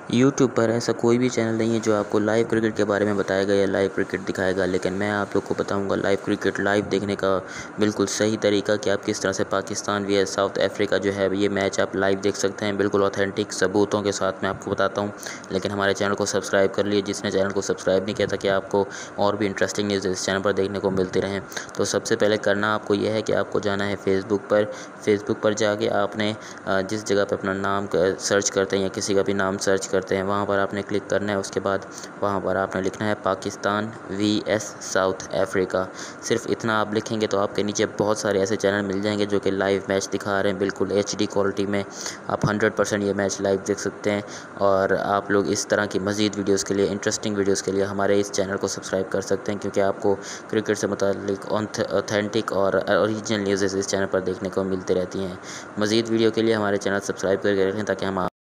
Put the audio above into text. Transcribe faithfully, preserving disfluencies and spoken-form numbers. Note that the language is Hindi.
यूट्यूब पर ऐसा कोई भी चैनल नहीं है जो आपको लाइव क्रिकेट के बारे में बताएगा या लाइव क्रिकेट दिखाएगा, लेकिन मैं आप लोग को बताऊंगा लाइव क्रिकेट लाइव देखने का बिल्कुल सही तरीका कि आप किस तरह से पाकिस्तान वी साउथ अफ्रीका जो है ये मैच आप लाइव देख सकते हैं, बिल्कुल ऑथेंटिक सबूतों के साथ मैं आपको बताता हूँ। लेकिन हमारे चैनल को सब्सक्राइब कर लिए, जिसने चैनल को सब्सक्राइब नहीं किया था कि आपको और भी इंटरेस्टिंग न्यूज़ इस चैनल पर देखने को मिलती रहें। तो सबसे पहले करना आपको यह है कि आपको जाना है फेसबुक पर। फेसबुक पर जाके आपने जिस जगह पर अपना नाम सर्च करते हैं या किसी का भी नाम सर्च करते हैं वहाँ पर आपने क्लिक करना है। उसके बाद वहाँ पर आपने लिखना है Pakistan V S South Africa. सिर्फ इतना आप लिखेंगे तो आपके नीचे बहुत सारे ऐसे चैनल मिल जाएंगे जो कि लाइव मैच दिखा रहे हैं, बिल्कुल एच डी क्वालिटी में। आप हंड्रेड परसेंट ये मैच लाइव देख सकते हैं। और आप लोग इस तरह की मज़ीद वीडियोज़ के लिए, इंटरेस्टिंग वीडियोज़ के लिए हमारे इस चैनल को सब्सक्राइब कर सकते हैं, क्योंकि आपको क्रिकेट से मुतालिक ऑथेंटिक और ओरिजिनल न्यूज़ इस चैनल पर देखने को मिलती रहती हैं। मज़ीद वीडियो के लिए हमारे चैनल सब्सक्राइब करके रखें ताकि हम